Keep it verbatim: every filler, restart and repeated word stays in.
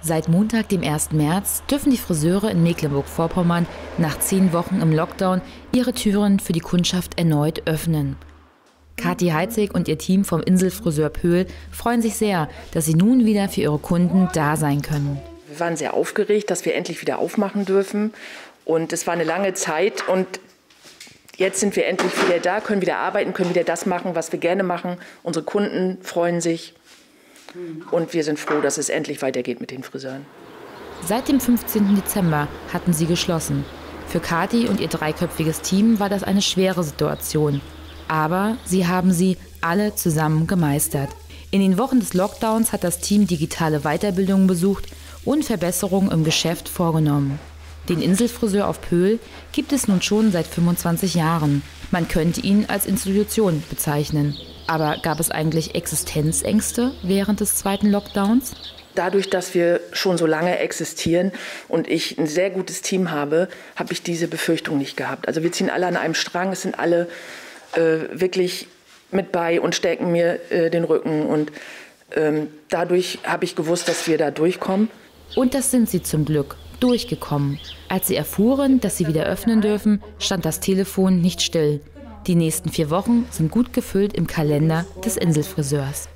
Seit Montag, dem ersten März, dürfen die Friseure in Mecklenburg-Vorpommern nach zehn Wochen im Lockdown ihre Türen für die Kundschaft erneut öffnen. Kathi Heitzig und ihr Team vom Inselfriseur Pöhl freuen sich sehr, dass sie nun wieder für ihre Kunden da sein können. Wir waren sehr aufgeregt, dass wir endlich wieder aufmachen dürfen. Und es war eine lange Zeit und jetzt sind wir endlich wieder da, können wieder arbeiten, können wieder das machen, was wir gerne machen. Unsere Kunden freuen sich und wir sind froh, dass es endlich weitergeht mit den Friseuren. Seit dem fünfzehnten Dezember hatten sie geschlossen. Für Kathi und ihr dreiköpfiges Team war das eine schwere Situation. Aber sie haben sie alle zusammen gemeistert. In den Wochen des Lockdowns hat das Team digitale Weiterbildungen besucht und Verbesserungen im Geschäft vorgenommen. Den Inselfriseur auf Pöhl gibt es nun schon seit fünfundzwanzig Jahren. Man könnte ihn als Institution bezeichnen. Aber gab es eigentlich Existenzängste während des zweiten Lockdowns? Dadurch, dass wir schon so lange existieren und ich ein sehr gutes Team habe, habe ich diese Befürchtung nicht gehabt. Also wir ziehen alle an einem Strang, es sind alle äh, wirklich mit bei und stärken mir äh, den Rücken. Und ähm, dadurch habe ich gewusst, dass wir da durchkommen. Und das sind sie zum Glück. Durchgekommen. Als sie erfuhren, dass sie wieder öffnen dürfen, stand das Telefon nicht still. Die nächsten vier Wochen sind gut gefüllt im Kalender des Inselfriseurs.